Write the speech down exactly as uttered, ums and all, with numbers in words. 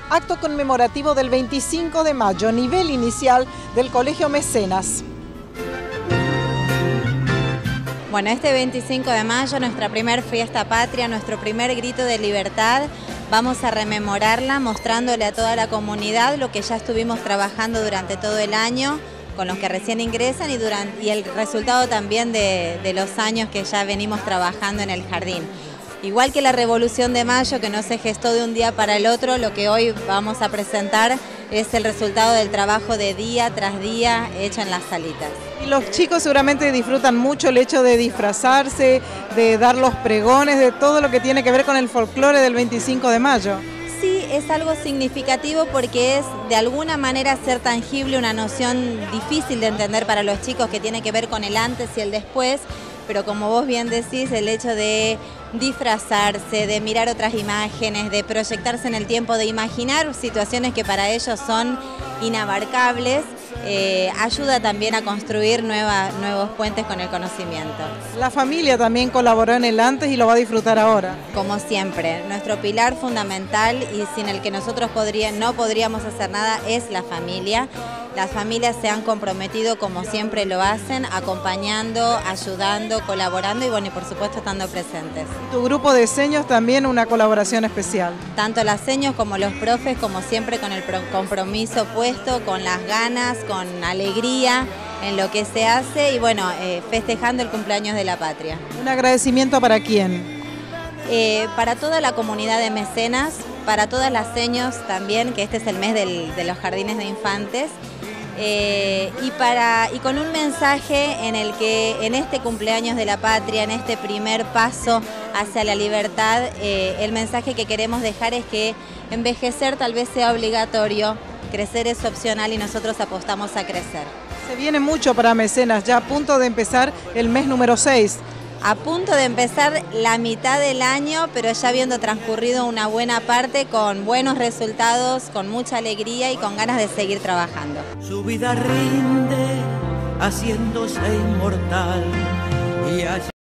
Acto conmemorativo del veinticinco de mayo, nivel inicial del Colegio Mecenas. Bueno, este veinticinco de mayo, nuestra primer fiesta patria, nuestro primer grito de libertad, vamos a rememorarla mostrándole a toda la comunidad lo que ya estuvimos trabajando durante todo el año, con los que recién ingresan y, durante, y el resultado también de, de los años que ya venimos trabajando en el jardín. Igual que la Revolución de Mayo, que no se gestó de un día para el otro, lo que hoy vamos a presentar es el resultado del trabajo de día tras día hecho en las salitas. Y los chicos seguramente disfrutan mucho el hecho de disfrazarse, de dar los pregones, de todo lo que tiene que ver con el folclore del veinticinco de mayo. Sí, es algo significativo porque es de alguna manera ser tangible, una noción difícil de entender para los chicos que tiene que ver con el antes y el después, pero como vos bien decís, el hecho de disfrazarse, de mirar otras imágenes, de proyectarse en el tiempo, de imaginar situaciones que para ellos son inabarcables, eh, ayuda también a construir nueva, nuevos puentes con el conocimiento. La familia también colaboró en el antes y lo va a disfrutar ahora. Como siempre, nuestro pilar fundamental y sin el que nosotros podría, no podríamos hacer nada es la familia. Las familias se han comprometido como siempre lo hacen, acompañando, ayudando, colaborando y bueno, y por supuesto estando presentes. Tu grupo de seños también una colaboración especial. Tanto las seños como los profes, como siempre con el compromiso puesto, con las ganas, con alegría en lo que se hace y bueno, eh, festejando el cumpleaños de la patria. ¿Un agradecimiento para quién? Eh, para toda la comunidad de mecenas, para todas las seños también, que este es el mes del, de los jardines de infantes. Eh, y, para, y con un mensaje en el que en este cumpleaños de la patria, en este primer paso hacia la libertad, eh, el mensaje que queremos dejar es que envejecer tal vez sea obligatorio, crecer es opcional y nosotros apostamos a crecer. Se viene mucho para Mecenas, ya a punto de empezar el mes número seis. A punto de empezar la mitad del año, pero ya habiendo transcurrido una buena parte con buenos resultados, con mucha alegría y con ganas de seguir trabajando. Su vida rinde haciéndose inmortal y allí